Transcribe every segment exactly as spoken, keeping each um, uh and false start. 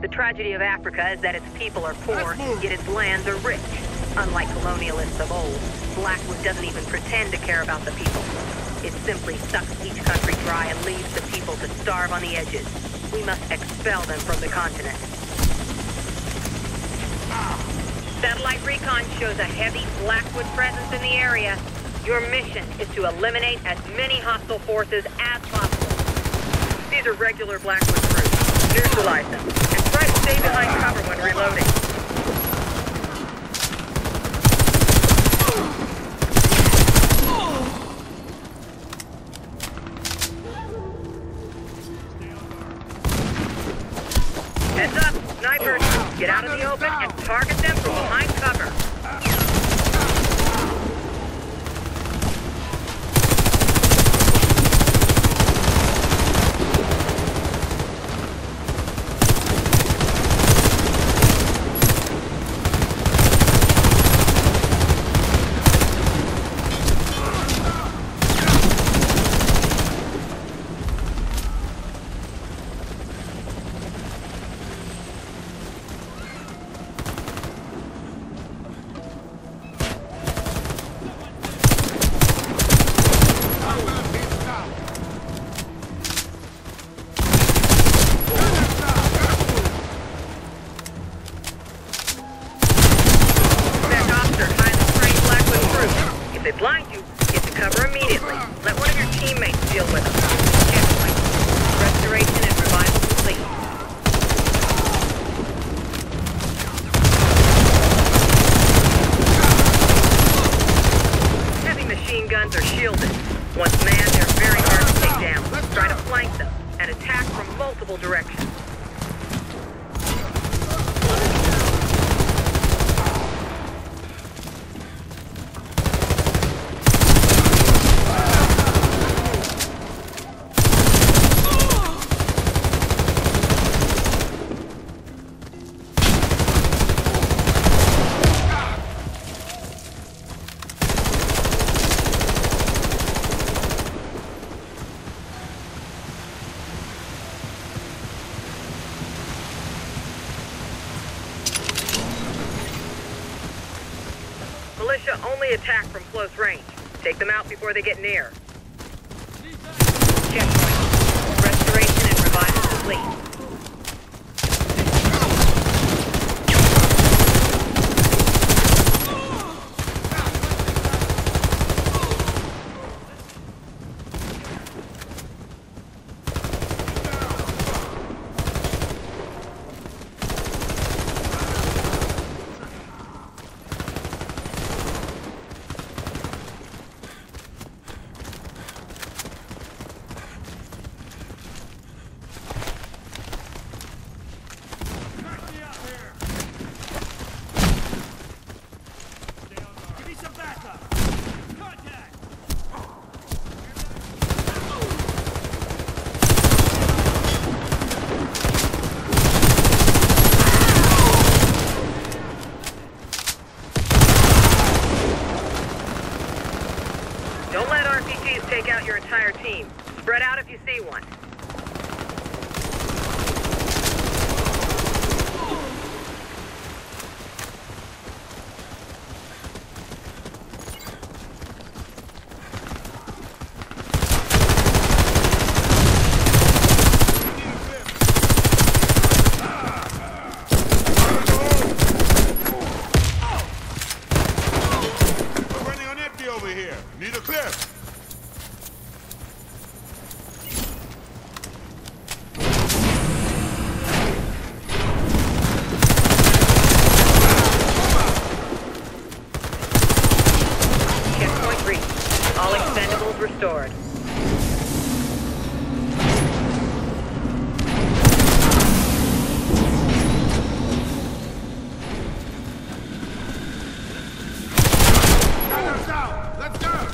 The tragedy of Africa is that its people are poor, yet its lands are rich. Unlike colonialists of old, Blackwood doesn't even pretend to care about the people. It simply sucks each country dry and leaves the people to starve on the edges. We must expel them from the continent. Satellite recon shows a heavy Blackwood presence in the area. Your mission is to eliminate as many hostile forces as possible. These are regular Blackwood troops. Neutralize them, and try to stay behind cover when reloading. Heads up, snipers! Get out of the open and target them from behind cover. They blind you, get to cover immediately. Let one of your teammates deal with them. Checkpoint. Restoration and revival complete. Heavy machine guns are shielded. Once manned, they're very hard to take down. Try to flank them and attack from multiple directions. Militia only attack from close range. Take them out before they get near. Checkpoint. Restoration and revival complete. Don't let R P Gs take out your entire team. Spread out if you see one. We're running on empty over here. Need a clip. Checkpoint reached. All expendables restored. Got us out. Let's go.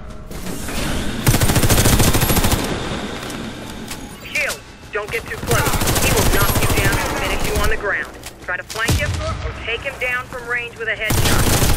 Shield, don't get too close. He will knock you down and finish you on the ground. Try to flank him or take him down from range with a headshot.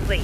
complete.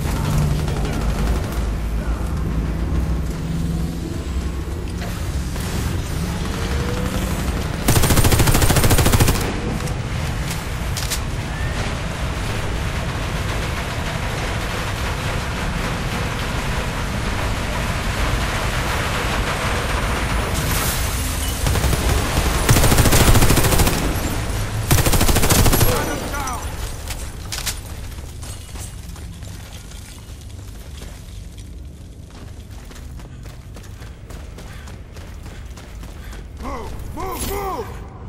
Move! Move! Move!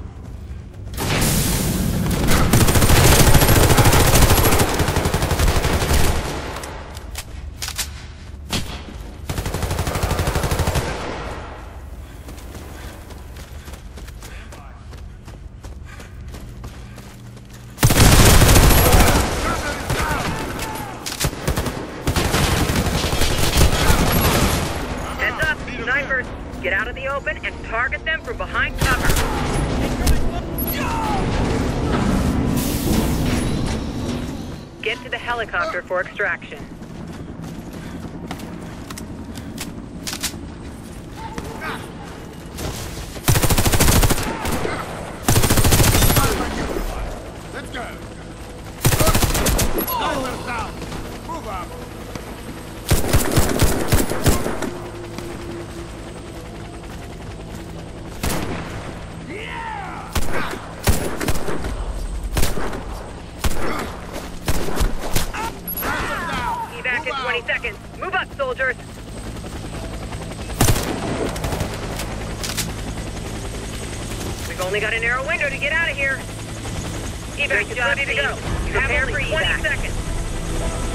Heads up, snipers! Get out of the open and target them from behind cover. Get to the helicopter for extraction. Let's go! Sniper's down! Move up! Evac in twenty seconds. Move up, soldiers. We've only got a narrow window to get out of here. Evac is ready to go. Prepare for twenty seconds.